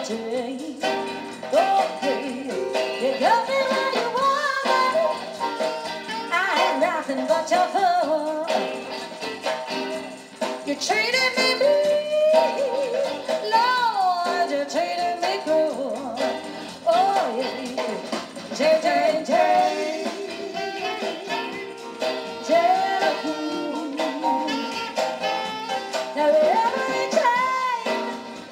change. Okay, you got me where you want. I had nothing but your love. You treated me mean, Lord, you treated me cruel. Oh yeah, change. Now every time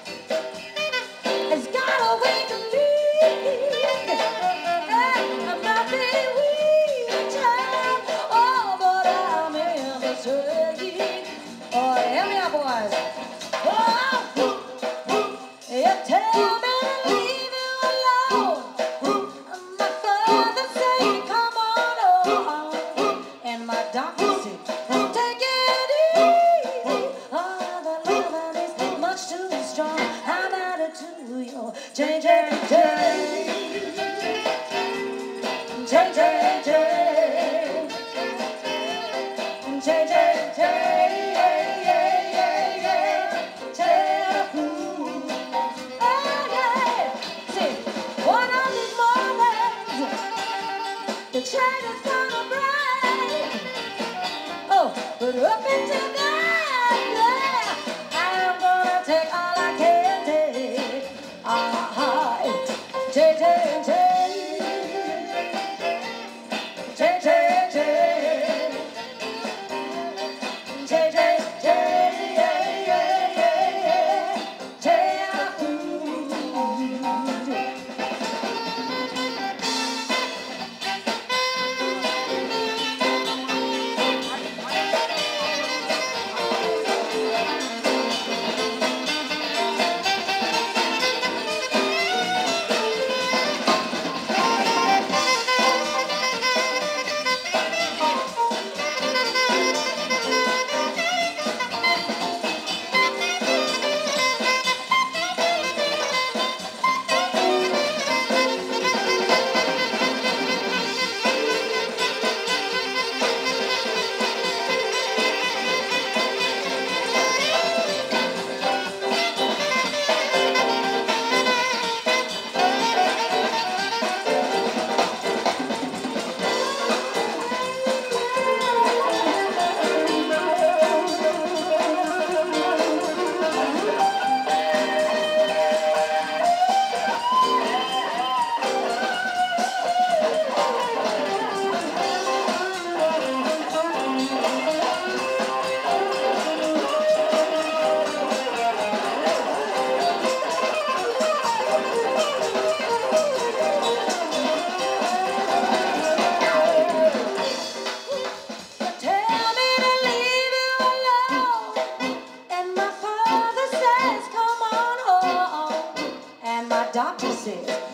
has got a way to lead. I'm not very weak, child. Oh, but I'm in the street. Oh, hear me out, boys. Oh, you tell me to leave you alone. My father say, come on home. And my doctor said, take it easy. Oh, the loving is much too strong. I'm added to your change. The chain is gonna break. Oh, but up until then, yeah, I'm gonna take all I can take. Doctor says